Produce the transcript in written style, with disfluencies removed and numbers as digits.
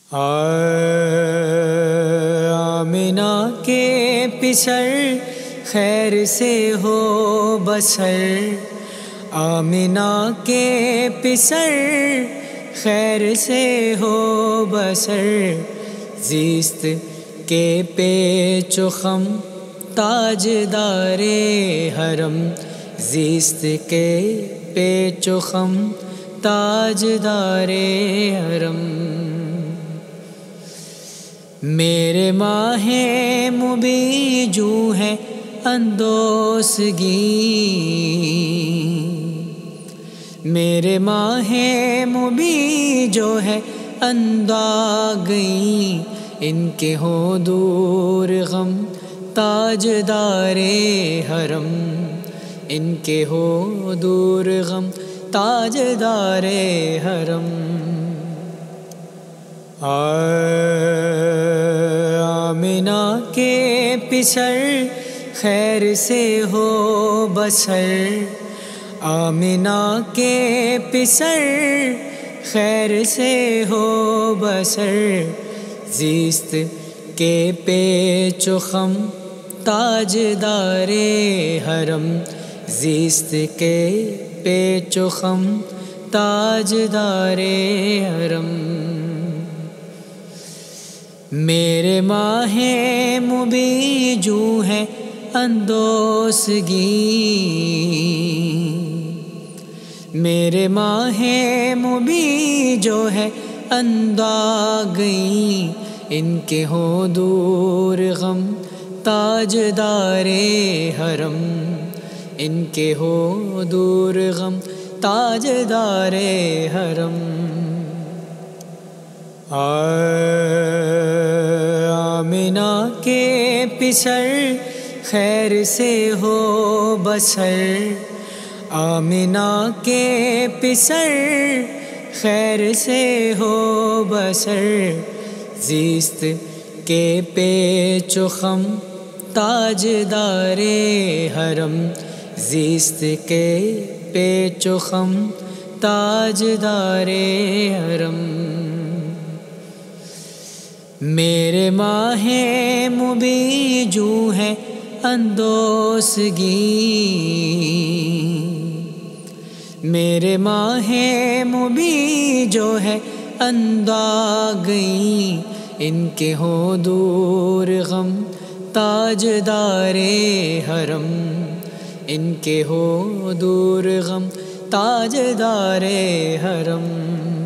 آمنہ کے پسر خیر سے ہو بسر، آمنہ کے پسر خیر سے ہو بسر، زیست کے پیچ و خم تاجدار حرم، زیست کے پیچ و خم تاجدار حرم۔ میرے ماہ مبیں جو ہے اندوسگی، میرے ماہ مبیں جو ہے اندھا گئی، ان کے ہو دور غم تاجدار حرم، ان کے ہو دور غم تاجدار حرم۔ آمنہ کے پسر خیر سے ہو بسر، آمنہ کے پسر خیر سے ہو بسر، زیست کے پیچ و خم تاجدار حرم، زیست کے پیچ و خم تاجدار حرم۔ میرے ماہ مبیں جو ہے اندوسگی، میرے ماہ مبیں جو ہے اندھا گئی، ان کے ہو دور غم تاجدار حرم، ان کے ہو دور غم تاجدار حرم۔ آمنہ کے پسر خیر سے ہو بسر، آمنہ کے پسر خیر سے ہو بسر، زیست کے پیچ و خم تاجدار حرم، زیست کے پیچ و خم تاجدار حرم۔ میرے ماہ مبیں جو ہے اندوسگی، میرے ماہ مبیں جو ہے اندھا گئی، ان کے ہو دور غم تاجدار حرم، ان کے ہو دور غم تاجدار حرم۔